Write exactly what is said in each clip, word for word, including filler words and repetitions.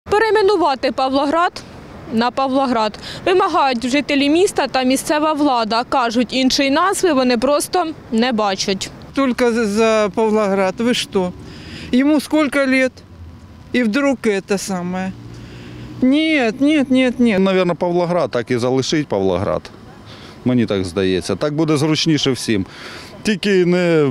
Перейменувати Павлоград на Павлоград вимагають жителі міста та місцева влада. Кажуть, іншої назви вони просто не бачать. Только за Павлоград. Вы что? Ему сколько лет? И вдруг это самое? Нет, нет, нет, нет. Навірно, Павлоград, так і залишить Павлоград. Мені так здається. Так буде зручніше всім. Тільки не,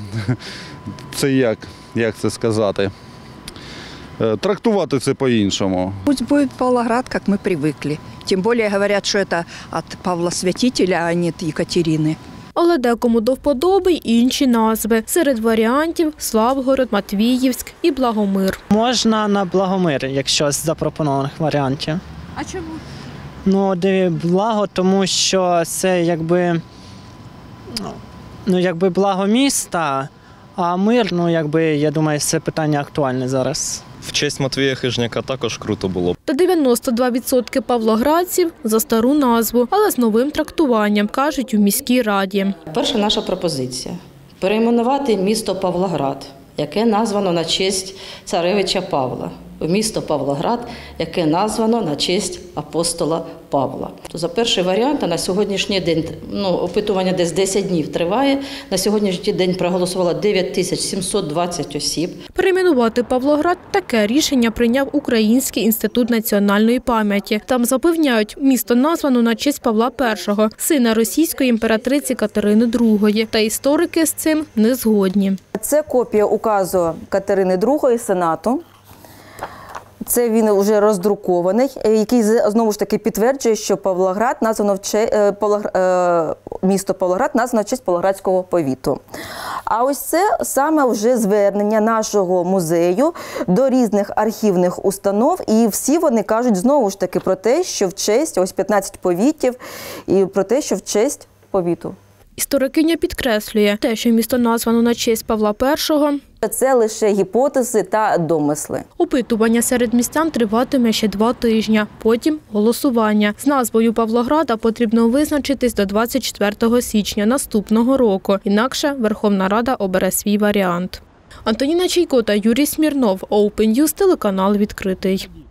це як, як це сказати, трактувати це по-іншому. Пусть будет Павлоград, как мы привыкли. Тем более говорят, что это от Павла Святителя, а не от Екатерины. Але декому до вподоби й інші назви. Серед варіантів – Славгород, Матвіївськ і Благомир. Можна на Благомир, якщо з запропонованих варіантів. А чому? Ну, де благо, тому що це якби, ну, якби благо міста, а мир, ну, якби, я думаю, це питання актуальне зараз. В честь Матвія Хижняка також круто було. Та дев'яносто два відсотки павлоградців за стару назву, але з новим трактуванням, кажуть у міській раді. Перша наша пропозиція – перейменувати місто Павлоград, яке названо на честь царевича Павла, в місто Павлоград, яке названо на честь апостола Павла. За перший варіант на сьогоднішній день, ну, опитування десь десять днів триває, на сьогоднішній день проголосувало дев'ять тисяч сімсот двадцять осіб. Перейменувати Павлоград – таке рішення прийняв Український інститут національної пам'яті. Там запевняють, місто названо на честь Павла Першого, сина російської імператриці Катерини Другої. Та історики з цим не згодні. Це копія указу Катерини Другої Сенату. Це він вже роздрукований, який знову ж таки підтверджує, що Павлоград названо в честь, місто Павлоград названо в честь Павлоградського повіту. А ось це саме вже звернення нашого музею до різних архівних установ, і всі вони кажуть знову ж таки про те, що в честь, ось п'ятнадцять повітів, і про те, що в честь повіту. Історикиня підкреслює, те, що місто названо на честь Павла Першого – це лише гіпотези та домисли. Опитування серед містян триватиме ще два тижні, потім – голосування. З назвою Павлограда потрібно визначитись до двадцять четвертого січня наступного року, інакше Верховна Рада обере свій варіант. Антоніна Чайко та Юрій Смірнов, Open News, телеканал «Відкритий».